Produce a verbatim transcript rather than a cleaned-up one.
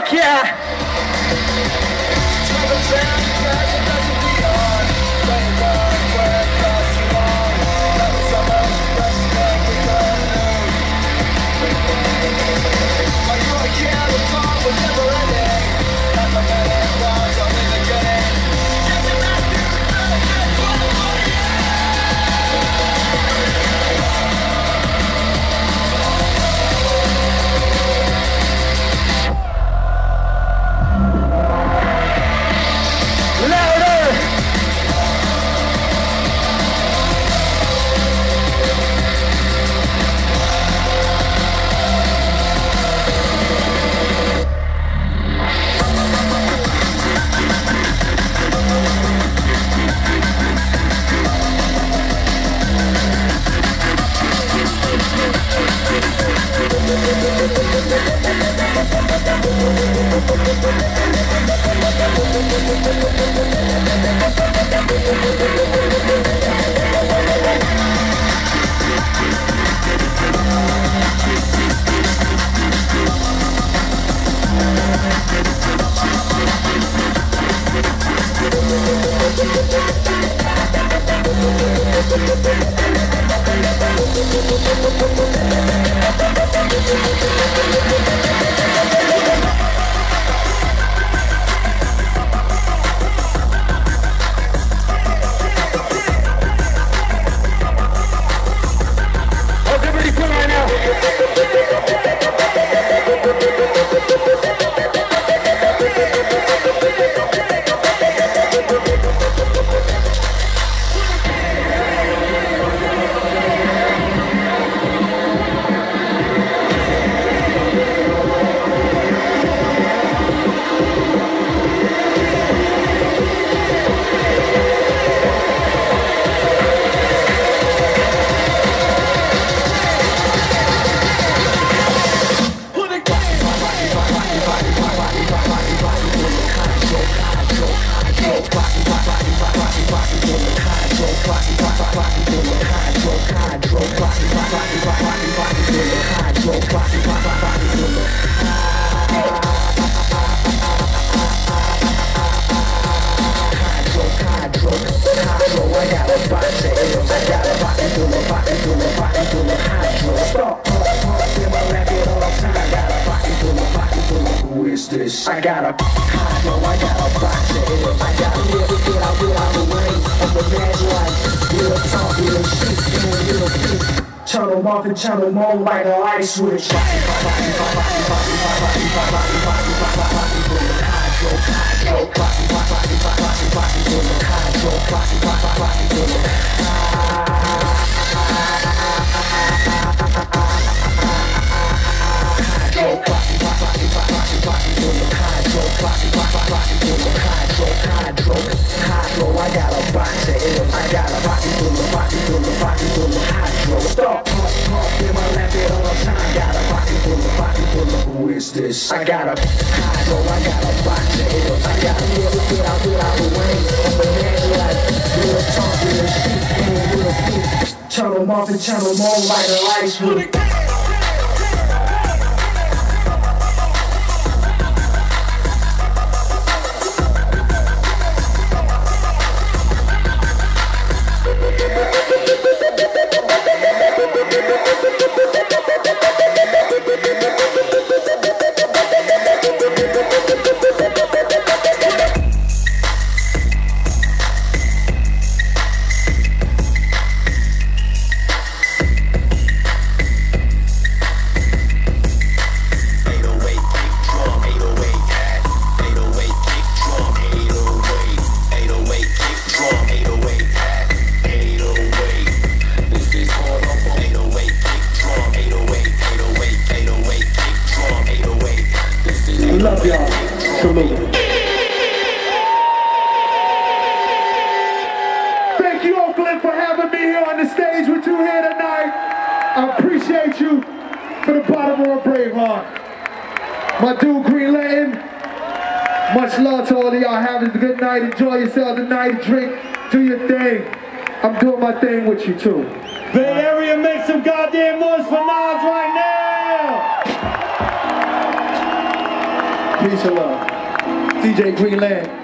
yeah. I got a hydro, I got a box of air. I got a little bit out without the rain of the mad life. Little talk, little shit, and little feet. Turn them off and turn them on like a light switch. Hydro, I got a box of M's. I got a pocket full of pocket full of pocket full of hydro. Stop, pump, pump, in my lap at all time. Got a pocket full of pocket full of. Who is this? I got a hydro, I got a box of M's. I got a little bit out without the rain. I'm a man like little talk, little shit, and little feet. Turn them off and turn them on like a light switch. Love y'all. Salute. Thank you, Oakland, for having me here on the stage with you here tonight. I appreciate you from the bottom of my brave heart. My dude, Green Lantern, much love to all of y'all. Have a good night. Enjoy yourselves tonight. Drink. Do your thing. I'm doing my thing with you, too. Bay Area, make some goddamn noise for Nas right now! Peace and love. D J Greenland.